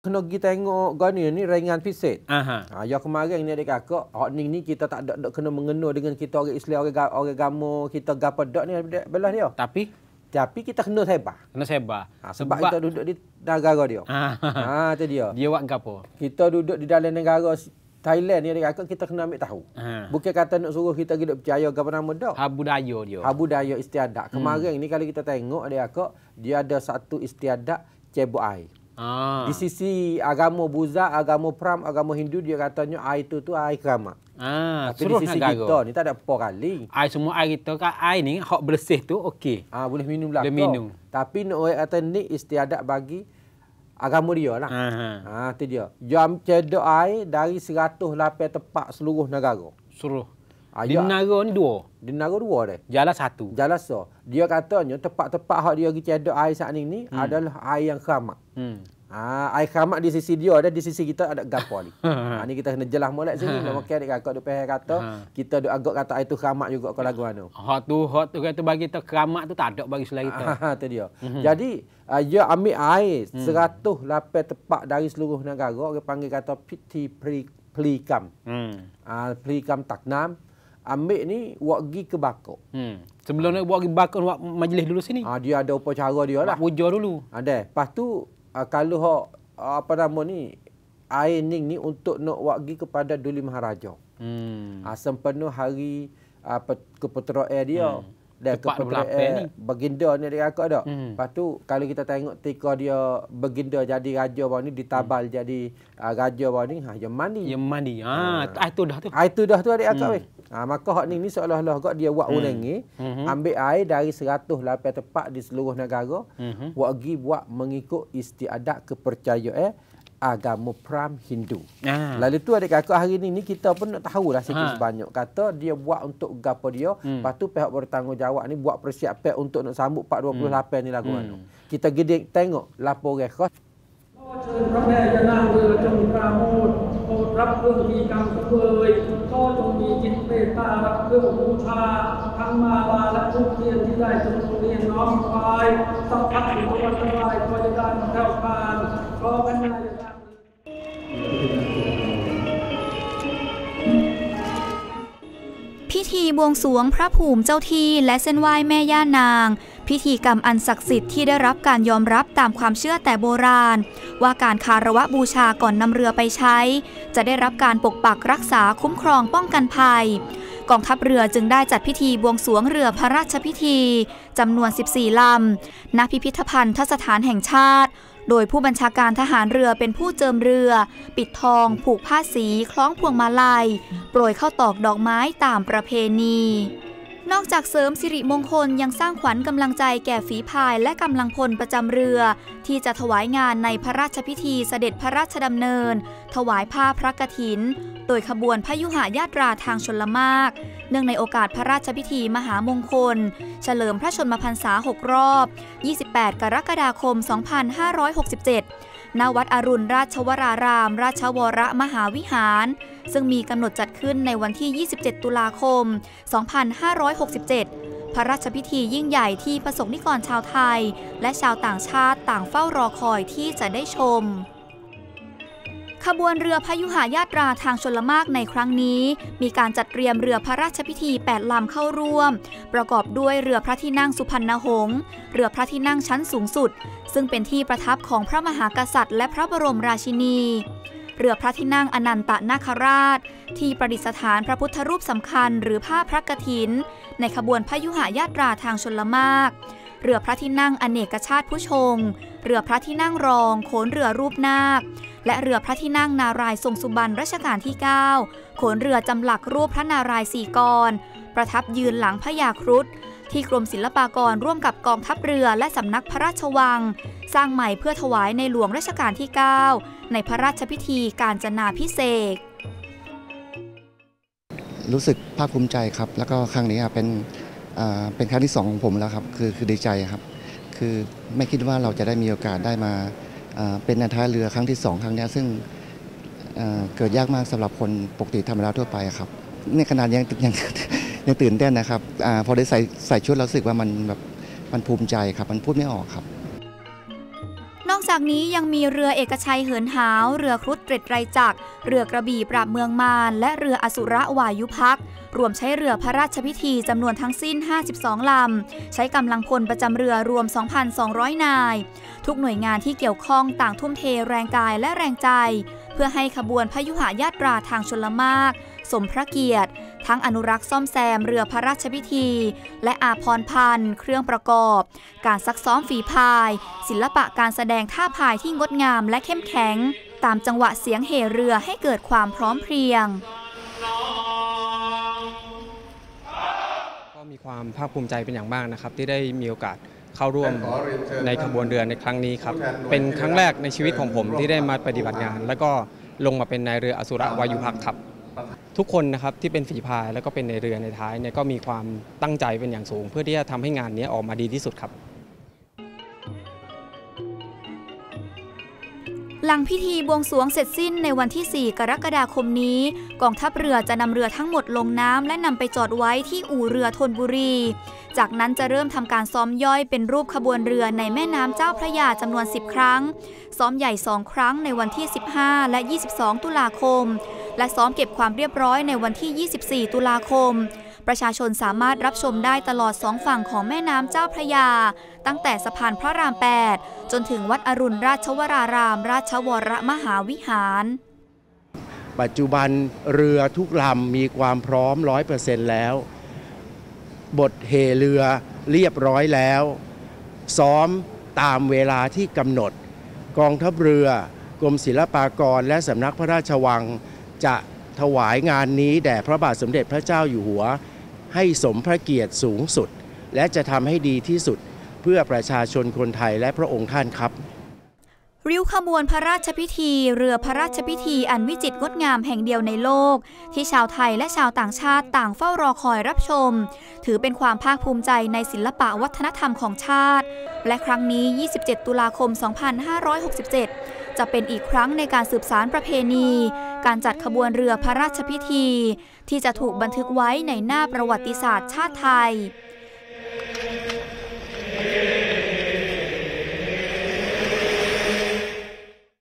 Kena kita tengok gani ni ringanพิเศษ. Yang kemarin ni adik kakak, hak ni kita tak ada kena mengena dengan kita orang Islam, orang agama kita gapo dak ni belah dia. Tapi kita kena sebar. Sebab kita duduk di negara dia. Tu dia. Dia buat gapo? Kita duduk di dalam negara Thailand ni adik kakak, kita kena ambil tahu. Bukan kata nak suruh kita hidup percaya gapo nama dak. Budaya dia. Budaya istiadat. Kemarin ni kalau kita tengok adik kakak, dia ada satu istiadat cebok air. Di sisi agama Buddha, agama Pram, agama Hindu dia katanya air tu air keramat. Tapi di sisi kita ni tak ada apa kali. Air semua air kita kan air ni hak bersih tu okey. Boleh minum lah. Boleh minum. Tapi nak orang kata ni istiadat bagi agama dia lah. Tu dia. Jam cedok air dari 108 tempat seluruh negara. Di negara ni dua. Di negara dua dah. Jalan satu. Dia katanya tempat-tempat hak dia pergi cedok air saat ni adalah air yang keramat. Air keramat di sisi dia ada, di sisi kita ada gapo ni. Ni kita kena jelas molek sini. Maka adik kakak duk faham kata kita duk agak kata air tu keramat juga kalau lagu mana. Hak tu kata bagi kita keramat tu tak ada bagi selagi kita. Tu dia. Jadi dia ambil air 108 tempat dari seluruh negara, orang panggil kata piti pelikam. Pelikam taknam. Ambil ni wagi ke bakar. Sebelum nak buat bakar buat majlis dulu sini. Dia ada upacara dia lah. Puja dulu. Ada. Lepas tu kalau hak apa nama ni air ni untuk nak wagi kepada Duli Maharaja. Sempena hari keputeraan dia. Dan keputeraan baginda ni dia kakak dak. Lepas tu kalau kita tengok tika dia baginda jadi raja baru ni ditabal jadi raja baru ni yang mandi. Itu dah tu adik kakak weh. Maka hak ni seolah-olah gak dia buat ulangi, ambil air dari 108 tempat di seluruh negara, wagi buat mengikut istiadat kepercayaan agama Pram Hindu. Lalu tu adik kakak hari ni kita pun nak tahulah sikit sebanyak. Kata dia buat untuk gapo dia, lepas tu pihak bertanggungjawab ni buat persiapan untuk nak sambut 428 ni lagu mana. Kita gede tengok laporan khas. พระแม่ยานางเรือจงปราโมทย์โปรดรับเครื่องมีกรรมเสวยก็จงมีจิตเมตตารับเครื่องบูชาทั้งมาลาและทุกเทียนที่ได้จงเรียนน้อมถวายสัพพะอุปวัตรายก็จะได้แผ่วพานขอพระแม่ยานางพิธีบวงสรวงพระภูมิเจ้าที่และเส้นไหว้แม่ย่านางพิธีกรรมอันศักดิ์สิทธิ์ที่ได้รับการยอมรับตามความเชื่อแต่โบราณว่าการคารวะบูชาก่อนนำเรือไปใช้จะได้รับการปกปักรักษาคุ้มครองป้องกันภัยกองทัพเรือจึงได้จัดพิธีบวงสรวงเรือพระราชพิธีจำนวน14ลำณพิพิธภัณฑสถานแห่งชาติโดยผู้บัญชาการทหารเรือเป็นผู้เจิมเรือปิดทองผูกผ้าสีคล้องพวงมาลัยโปรยข้าวตอกดอกไม้ตามประเพณีนอกจากเสริมสิริมงคลยังสร้างขวัญกำลังใจแก่ฝีพายและกำลังพลประจำเรือที่จะถวายงานในพระราชพิธีเสด็จพระราชดำเนินถวายผ้าพระกฐินโดยขบวนพยุหญาตราทางชลมารเนื่องในโอกาสพระราชพิธีมหามงคลเฉลิมพระชนมพรรษา6รอบ28กรกฎาคม2567ณวัดอรุณราชวรารามราชวรมหาวิหารซึ่งมีกำหนดจัดขึ้นในวันที่27ตุลาคม2567พระราชพิธียิ่งใหญ่ที่ประสบนิกรชาวไทยและชาวต่างชาติต่างเฝ้ารอคอยที่จะได้ชมขบวนเรือพยุหญาตราทางชลมารในครั้งนี้มีการจัดเตรียมเรือพระราชพิธี8ลำเข้าร่วมประกอบด้วยเรือพระที่นั่งสุพรรณหงษ์เรือพระที่นั่งชั้นสูงสุดซึ่งเป็นที่ประทับของพระมหากษัตริย์และพระบรมราชินีเรือพระที่นั่งอนันตนาคราชที่ประดิษฐานพระพุทธรูปสำคัญหรือผ้าพระกฐินในขบวนพยุหญาตราทางชลมารเรือพระที่นั่งอเนกชาติผู้ชงเรือพระที่นั่งรองโขนเรือรูปนาคและเรือพระที่นั่งนารายณ์ทรงสุบรรณรัชกาลที่9โขนเรือจำหลักรูปพระนารายณ์4กรประทับยืนหลังพญาครุฑที่กรมศิลปากรร่วมกับกองทัพเรือและสำนักพระราชวังสร้างใหม่เพื่อถวายในหลวงรัชกาลที่9ในพระราชพิธีกาญจนาภิเษกรู้สึกภาคภูมิใจครับแล้วก็ครั้งนี้เป็นครั้งที่2ของผมแล้วครับคือดีใจครับคือไม่คิดว่าเราจะได้มีโอกาสได้มาเป็นนายท้ายเรือครั้งที่2ครั้งนี้ซึ่งเกิดยากมากสำหรับคนปกติธรรมดาทั่วไปครับในขนาดยังตื่นเต้นนะครับพอได้ใส่ชุดเราสึกว่ามันภูมิใจครับมันพูดไม่ออกครับนอกอกจากนี้ยังมีเรือเอกชัยเหินหาวเรือครุฑเตร็ดไรจักรเรือกระบี่ปราบเมืองมารและเรืออสุรวายุภักดิ์รวมใช้เรือพระราชพิธีจำนวนทั้งสิ้น52ลำใช้กำลังพลประจำเรือรวม 2,200 นายทุกหน่วยงานที่เกี่ยวข้องต่างทุ่มเทแรงกายและแรงใจเพื่อให้ขบวนพยุหญาตราทางชลมารสมพระเกียรติทั้งอนุรักษ์ซ่อมแซมเรือพระราชพิธีและอาภรณ์พันธ์เครื่องประกอบการซักซ้อมฝีพายศิลปะการแสดงท่าพายที่งดงามและเข้มแข็งตามจังหวะเสียงเห่เรือให้เกิดความพร้อมเพรียงก็มีความภาคภูมิใจเป็นอย่างมากนะครับที่ได้มีโอกาสเข้าร่วมในขบวนเรือในครั้งนี้ครับเป็นครั้งแรกในชีวิตของผมที่ได้มาปฏิบัติงานแล้วก็ลงมาเป็นนายเรืออสุรวายุภักดิ์ครับทุกคนนะครับที่เป็นฝีพายแล้วก็เป็นในเรือในท้ายเนี่ยก็มีความตั้งใจเป็นอย่างสูงเพื่อที่จะทำให้งานนี้ออกมาดีที่สุดครับหลังพิธีบวงสรวงเสร็จสิ้นในวันที่ 4 กรกฎาคมนี้กองทัพเรือจะนำเรือทั้งหมดลงน้ำและนำไปจอดไว้ที่อู่เรือธนบุรีจากนั้นจะเริ่มทำการซ้อมย่อยเป็นรูปขบวนเรือในแม่น้ำเจ้าพระยาจำนวน10 ครั้งซ้อมใหญ่2 ครั้งในวันที่ 15 และ 22 ตุลาคมและซ้อมเก็บความเรียบร้อยในวันที่ 24 ตุลาคมประชาชนสามารถรับชมได้ตลอด2 ฝั่งของแม่น้ำเจ้าพระยาตั้งแต่สะพานพระราม 8 จนถึงวัดอรุณราชวรารามราชวรมหาวิหารปัจจุบันเรือทุกลำมีความพร้อม 100% แล้วบทเฮเรือเรียบร้อยแล้วซ้อมตามเวลาที่กำหนดกองทัพเรือกรมศิลปากรและสำนักพระราชวังจะถวายงานนี้แด่พระบาทสมเด็จพระเจ้าอยู่หัวให้สมพระเกียรติสูงสุดและจะทำให้ดีที่สุดเพื่อประชาชนคนไทยและพระองค์ท่านครับริ้วขบวนพระราชพิธีเรือพระราชพิธีอันวิจิตรงดงามแห่งเดียวในโลกที่ชาวไทยและชาวต่างชาติต่างเฝ้ารอคอยรับชมถือเป็นความภาคภูมิใจในศิลปะวัฒนธรรมของชาติและครั้งนี้ 27 ตุลาคม 2567 จะเป็นอีกครั้งในการสืบสานประเพณีการจัดขบวนเรือพระราชพิธีที่จะถูกบันทึกไว้ในหน้าประวัติศาสตร์ชาติไทย